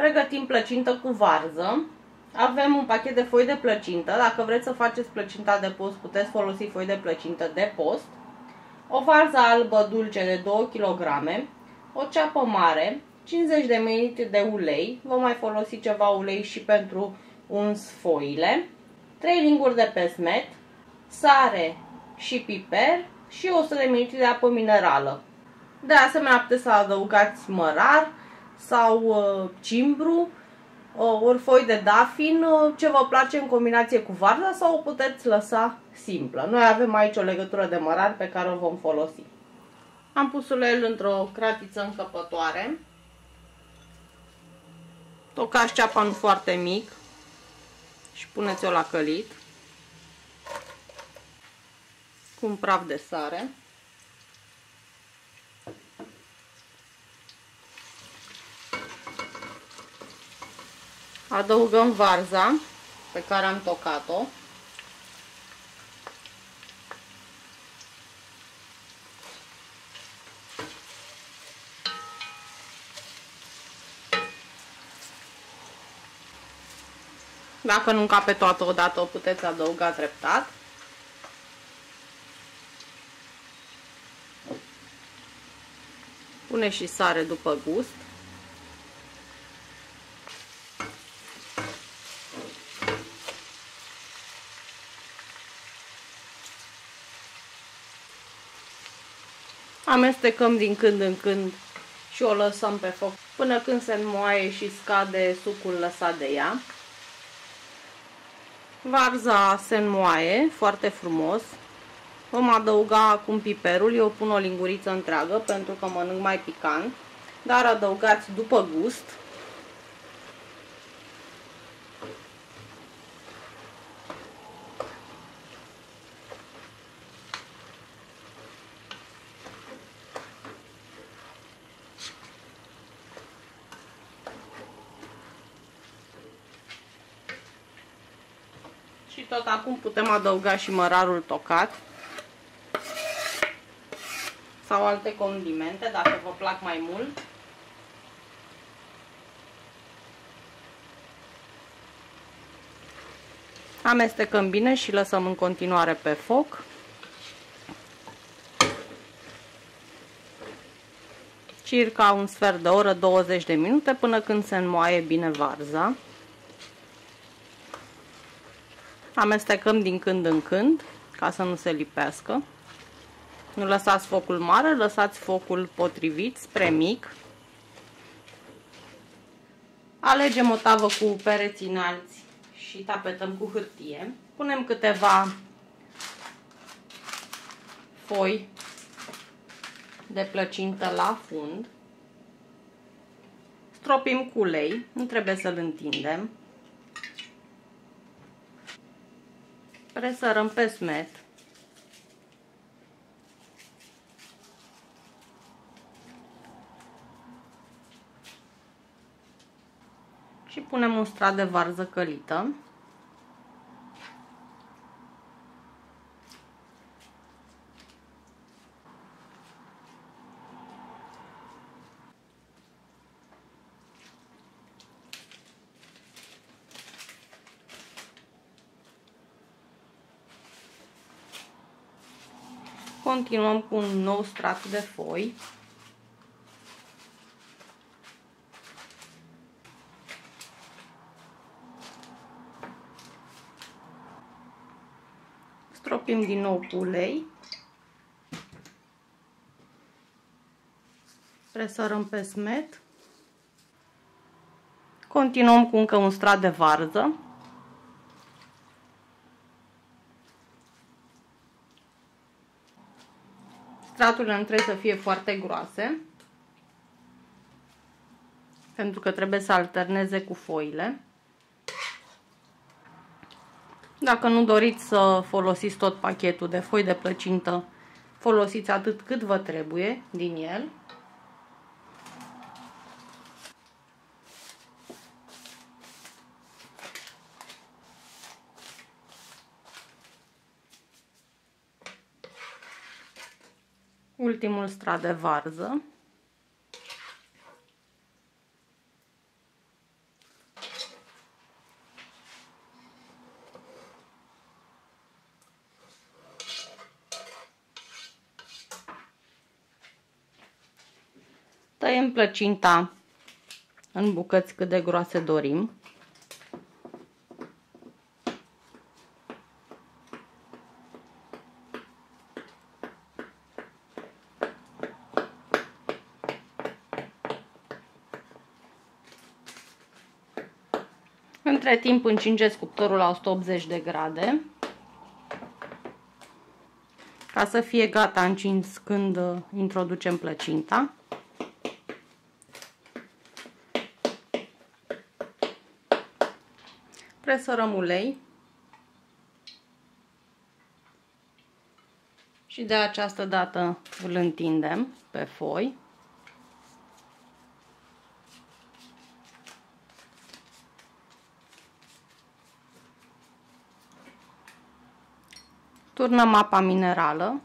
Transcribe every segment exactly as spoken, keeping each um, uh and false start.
Pregătim plăcintă cu varză. Avem un pachet de foi de plăcintă. Dacă vreți să faceți plăcinta de post, puteți folosi foi de plăcintă de post. O varză albă dulce de două kilograme, o ceapă mare, cincizeci de mililitri de ulei, vom mai folosi ceva ulei și pentru uns foile, trei linguri de pesmet, sare și piper și o sută de mililitri de apă minerală. De asemenea, puteți să adăugați mărar sau uh, cimbru, uh, ori foi de dafin, uh, ce vă place în combinație cu varza, sau o puteți lăsa simplă. Noi avem aici o legătură de mărar pe care o vom folosi. Am pus uleiul într-o cratiță încăpătoare. Tocați ceapa nu foarte mic și puneți-o la călit cu un praf de sare. Adăugăm varza pe care am tocat-o. Dacă nu încape toată odată, o puteți adăuga treptat. Pune și sare după gust. Amestecăm din când în când și o lăsăm pe foc până când se înmoaie și scade sucul lăsat de ea. Varza se înmoaie foarte frumos. Vom adăuga acum piperul. Eu pun o linguriță întreagă pentru că mănânc mai picant, dar adăugați după gust. Și tot acum putem adăuga și mărarul tocat sau alte condimente, dacă vă plac mai mult. Amestecăm bine și lăsăm în continuare pe foc. Circa un sfert de oră, douăzeci de minute, până când se înmoaie bine varza. Amestecăm din când în când, ca să nu se lipească. Nu lăsați focul mare, lăsați focul potrivit, spre mic. Alegem o tavă cu pereți înalți și tapetăm cu hârtie. Punem câteva foi de plăcintă la fund. Stropim cu ulei, nu trebuie să-l întindem. Presărăm pe smet. Și punem un strat de varză călită. Continuăm cu un nou strat de foi. Stropim din nou cu ulei. Presărăm pe smet. Continuăm cu încă un strat de varză. Straturile nu trebuie să fie foarte groase, pentru că trebuie să alterneze cu foile. Dacă nu doriți să folosiți tot pachetul de foi de plăcintă, folosiți atât cât vă trebuie din el. Ultimul strat de varză. Tăiem plăcinta în bucăți cât de groase dorim. Între timp încingeți cuptorul la o sută optzeci de grade ca să fie gata încins când introducem plăcinta. Presărăm ulei și de această dată îl întindem pe foi. Turnăm apa minerală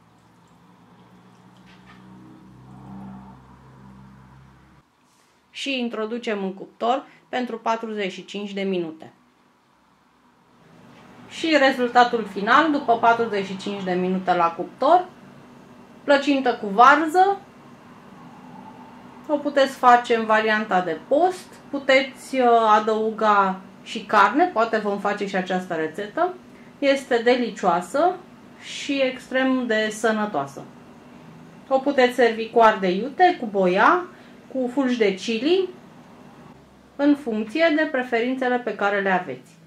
și introducem în cuptor pentru patruzeci și cinci de minute. Și rezultatul final, după patruzeci și cinci de minute la cuptor, plăcintă cu varză. O puteți face în varianta de post, puteți adăuga și carne, poate vom face și această rețetă. Este delicioasă și extrem de sănătoasă. O puteți servi cu ardei iute, cu boia, cu fulgi de chili, în funcție de preferințele pe care le aveți.